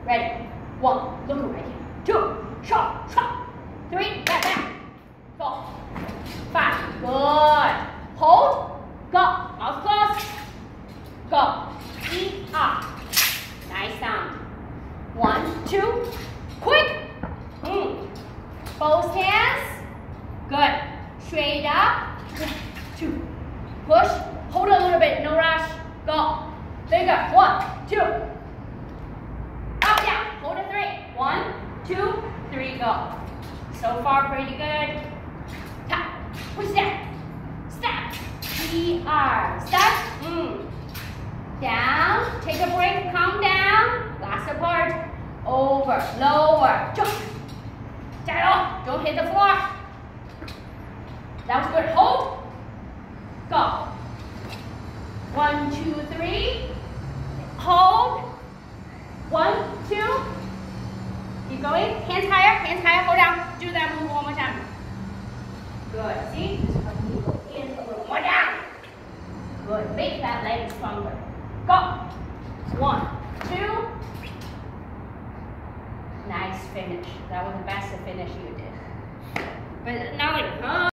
Ready? 1, look away. 2, shot, shot. 3, back, back. 4, 5, good. Hold, go, mouth closed. Go, E-R. Nice sound. 1, 2, quick. Both hands. Good. Straight up. 1, 2. Push. Hold a little bit. No rush. Go. There you go. 1, 2. Up, down. Hold it 3. 1, 2, 3. Go. So far, pretty good. Tap. Push down. Step. E-R. Step. Down. Take a break. Calm down. Last apart. Over. Lower. Jump. Down. Don't hit the floor. That was good. Hold. Go. 1, 2, 3. Hold. 1, 2. Keep going. Hands higher, hold down. Do that move one more time. Good. See? In a little more down. Good. Make that leg stronger. Go. 1, 2. Nice finish. That was the best finish you did. But now like,